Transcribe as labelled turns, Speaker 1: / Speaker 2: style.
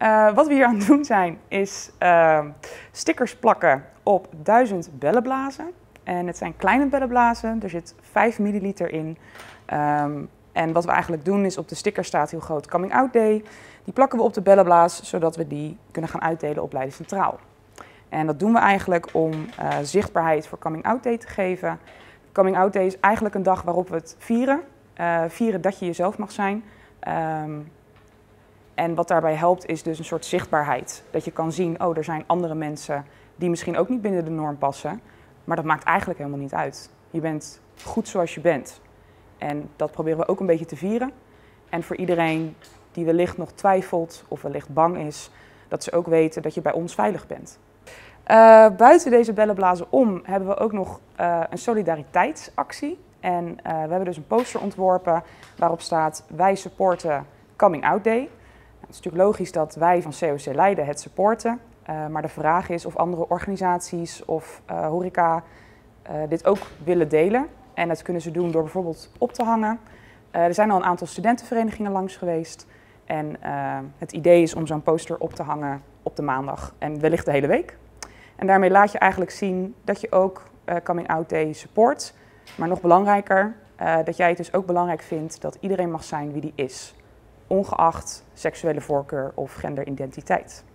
Speaker 1: Wat we hier aan het doen zijn, is stickers plakken op 1000 bellenblazen. En het zijn kleine bellenblazen, er zit 5 milliliter in. En wat we eigenlijk doen is, op de sticker staat heel groot Coming Out Day. Die plakken we op de bellenblaas, zodat we die kunnen gaan uitdelen op Leiden Centraal. En dat doen we eigenlijk om zichtbaarheid voor Coming Out Day te geven. Coming Out Day is eigenlijk een dag waarop we het vieren. Vieren dat je jezelf mag zijn. En wat daarbij helpt is dus een soort zichtbaarheid. Dat je kan zien, oh, er zijn andere mensen die misschien ook niet binnen de norm passen. Maar dat maakt eigenlijk helemaal niet uit. Je bent goed zoals je bent. En dat proberen we ook een beetje te vieren. En voor iedereen die wellicht nog twijfelt of wellicht bang is, dat ze ook weten dat je bij ons veilig bent. Buiten deze bellenblazen om hebben we ook nog een solidariteitsactie. En we hebben dus een poster ontworpen waarop staat: wij supporten Coming Out Day. Het is natuurlijk logisch dat wij van COC Leiden het supporten. Maar de vraag is of andere organisaties of horeca dit ook willen delen. En dat kunnen ze doen door bijvoorbeeld op te hangen. Er zijn al een aantal studentenverenigingen langs geweest. En het idee is om zo'n poster op te hangen op de maandag en wellicht de hele week. En daarmee laat je eigenlijk zien dat je ook Coming Out Day support. Maar nog belangrijker, dat jij het dus ook belangrijk vindt dat iedereen mag zijn wie die is. Ongeacht seksuele voorkeur of genderidentiteit.